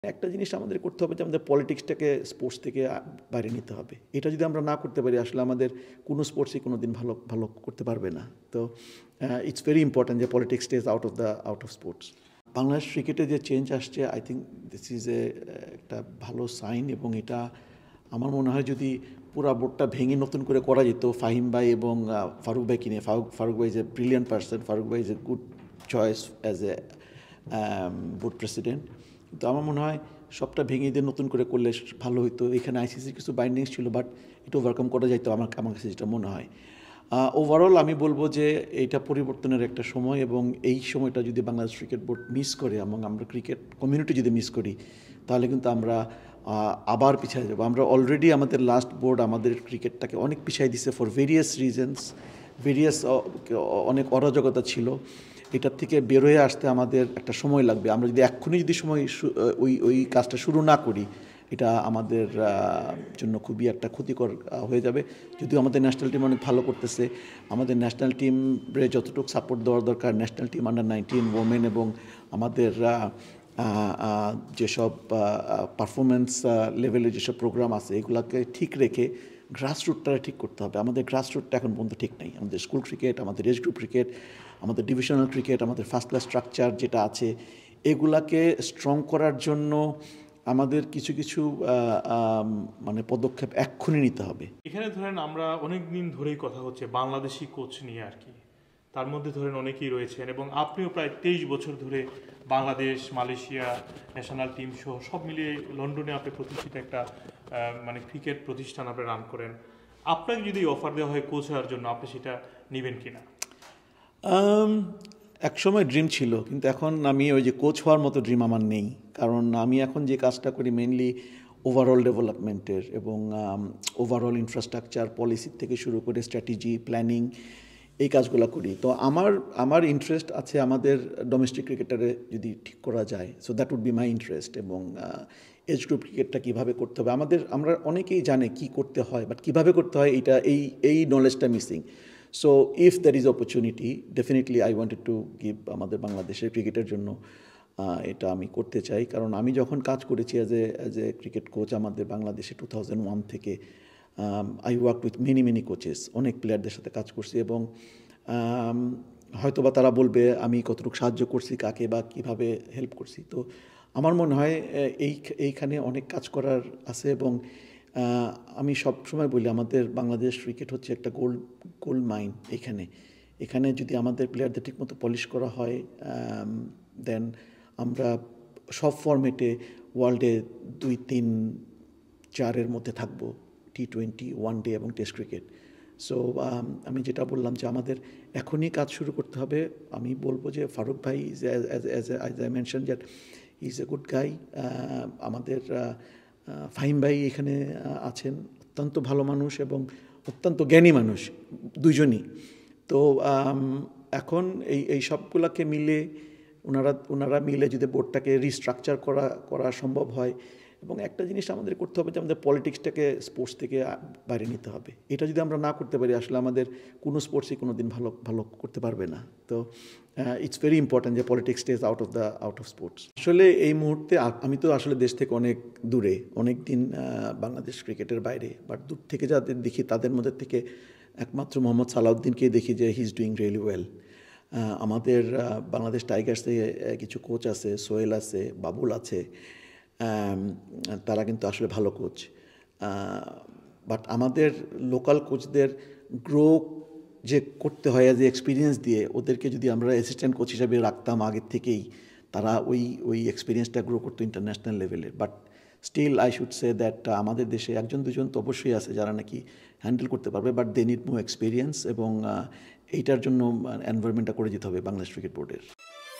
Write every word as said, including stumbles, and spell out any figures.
একটা জিনিস আমাদের করতে হবে যে আমাদের পলিটিক্সটাকে স্পোর্টস থেকে বাইরে নিতে হবে। এটা যদি আমরা না করতে পারি আসলে আমাদের কোনো স্পোর্টসই কোনো দিন ভালো ভালো করতে পারবে না। তো ইটস ভেরি ইম্পর্ট্যান্ট যে politics stage out of the out of sports. Bangladesh ক্রিকেটে যে চেঞ্জ আসছে I think this is a একটা ভালো সাইন, এবং এটা আমার মনে হয় যদি পুরা বোর্ডটা ভেঙে নতুন করে করা যেত ফাহিম ভাই এবং ফারুক ভাই কিনে, ফারুক ফারুক ভাই is a brilliant person, Faruk ভাই is a good choice as a board president. তো আমার মনে হয় সবটা ভেঙে দিয়ে নতুন করে করলে ভালো হতো। এখানে আইসিসির কিছু বাইন্ডিংস ছিল, বাট এটা ওভারকাম করা যাইতো আমার আমার কাছে যেটা মনে হয়। ওভারঅল আমি বলবো যে এইটা পরিবর্তনের একটা সময়, এবং এই সময়টা যদি বাংলাদেশ ক্রিকেট বোর্ড মিস করে এবং আমরা ক্রিকেট কমিউনিটি যদি মিস করি তাহলে কিন্তু আমরা আবার পিছিয়ে যাবো। আমরা অলরেডি আমাদের লাস্ট বোর্ড আমাদের ক্রিকেটটাকে অনেক পিছিয়ে দিছে ফর ভেরিয়াস রিজনস, ভেরিয়াস অনেক অরাজকতা ছিল। এটার থেকে বেরোয় আসতে আমাদের একটা সময় লাগবে। আমরা যদি এক্ষুনি যদি সময় ওই ওই কাজটা শুরু না করি এটা আমাদের জন্য খুবই একটা ক্ষতিকর হয়ে যাবে। যদিও আমাদের ন্যাশনাল টিম অনেক ভালো করতেছে, আমাদের ন্যাশনাল টিমে যতটুকু সাপোর্ট দেওয়ার দরকার, national team under nineteen women এবং আমাদের যেসব পারফরমেন্স লেভেলের যেসব প্রোগ্রাম আছে এগুলোকে ঠিক রেখে গ্রাসরুটটা ঠিক করতে হবে। আমাদের গ্রাসরুটটা এখন পর্যন্ত ঠিক নেই। আমাদের স্কুল ক্রিকেট, আমাদের এজ গ্রুপ ক্রিকেট, আমাদের ডিভিশনাল ক্রিকেট, আমাদের ফার্স্ট ক্লাস স্ট্রাকচার যেটা আছে এগুলাকে স্ট্রং করার জন্য আমাদের কিছু কিছু মানে পদক্ষেপ এক্ষুনি নিতে হবে। এখানে ধরেন আমরা অনেক দিন ধরেই কথা হচ্ছে বাংলাদেশি কোচ নিয়ে আর কি, তার মধ্যে ধরেন অনেকেই রয়েছেন এবং আপনিও প্রায় তেইশ বছর ধরে বাংলাদেশ, মালয়েশিয়া ন্যাশনাল টিম সহ সব মিলিয়ে লন্ডনে আপনি প্রতিষ্ঠিত একটা মানে ক্রিকেট প্রতিষ্ঠান আপনি রান করেন। আপনাকে যদি অফার দেওয়া হয় কোচ হওয়ার জন্য আপনি সেটা নেবেন কিনা? এক সময় ড্রিম ছিল, কিন্তু এখন আমি ওই যে কোচ হওয়ার মতো ড্রিম আমার নেই। কারণ আমি এখন যে কাজটা করি মেইনলি ওভারঅল ডেভেলপমেন্টের এবং ওভারঅল ইনফ্রাস্ট্রাকচার পলিসি থেকে শুরু করে স্ট্র্যাটেজি প্ল্যানিং এই কাজগুলো করি। তো আমার আমার ইন্টারেস্ট আছে আমাদের ডোমেস্টিক ক্রিকেটারে যদি ঠিক করা যায়, so that would be my interest. এবং এজ গ্রুপ ক্রিকেটটা কীভাবে করতে হবে আমাদের, আমরা অনেকেই জানে কি করতে হয়, বাট কীভাবে করতে হয় এটা এই এই নলেজটা missing. So if there is opportunity definitely I wanted to give আমাদের বাংলাদেশের ক্রিকেটের জন্য এটা আমি করতে চাই। কারণ আমি যখন কাজ করেছি as a as a cricket coach আমাদের বাংলাদেশে টু থাউজেন্ড ওয়ান থেকে I work with many many coaches, অনেক প্লেয়ারদের সাথে কাজ করছি এবং হয়তো বা তারা বলবে আমি কতটুকু সাহায্য করছি কাকে বা কীভাবে হেল্প করছি। তো আমার মনে হয় এই এইখানে অনেক কাজ করার আছে এবং আমি সব সময় বলি আমাদের বাংলাদেশ ক্রিকেট হচ্ছে একটা গোল্ড গোল্ড মাইন। এখানে এখানে যদি আমাদের প্লেয়ারদের ঠিকমতো পলিশ করা হয় দেন আমরা সব ফরম্যাটে ওয়ার্ল্ডে দুই তিন চারের মধ্যে থাকবো, টি টোয়েন্টি, ওয়ান ডে এবং টেস্ট ক্রিকেট। সো আমি যেটা বললাম যে আমাদের এখনই কাজ শুরু করতে হবে। আমি বলবো যে ফারুক ভাই is as I mention that is a good guy. আমাদের ফাহিম ভাই এখানে আছেন, অত্যন্ত ভালো মানুষ এবং অত্যন্ত জ্ঞানী মানুষ দুইজনই। তো এখন এই এই সবগুলোকে মিলে ওনারা ওনারা মিলে যদি বোর্ডটাকে রিস্ট্রাকচার করা করা সম্ভব হয়, এবং একটা জিনিস আমাদের করতে হবে যে আমাদের পলিটিক্সটাকে স্পোর্টস থেকে বাইরে নিতে হবে। এটা যদি আমরা না করতে পারি আসলে আমাদের কোনো স্পোর্টসই কোনো দিন ভালো ভালো করতে পারবে না। তো ইটস ভেরি ইম্পর্ট্যান্ট যে politics stage out of the out of sports. আসলে এই মুহূর্তে আমি তো আসলে দেশ থেকে অনেক দূরে, অনেক দিন বাংলাদেশ ক্রিকেটের বাইরে, বাট দূর থেকে যাদের দেখি তাদের মধ্যে থেকে একমাত্র মোহাম্মদ সালাউদ্দিনকে দেখি যে he is doing really well. আমাদের বাংলাদেশ টাইগার্সে কিছু কোচ আছে, সোহেল আছে, বাবুল আছে, তারা কিন্তু আসলে ভালো কোচ। বাট আমাদের লোকাল কোচদের গ্রো যে করতে হয় অ্যাজ এ এক্সপিরিয়েন্স দিয়ে, ওদেরকে যদি আমরা অ্যাসিস্ট্যান্ট কোচ হিসাবে রাখতাম আগের থেকেই, তারা ওই ওই এক্সপিরিয়েন্সটা গ্রো করতো ইন্টারন্যাশনাল লেভেলের। But still I should say that আমাদের দেশে একজন দুজন তো অবশ্যই আছে যারা নাকি হ্যান্ডেল করতে পারবে, but they need more experience এবং এইটার জন্য এনভায়রনমেন্টটা করে দিতে হবে বাংলাদেশ ক্রিকেট বোর্ডের।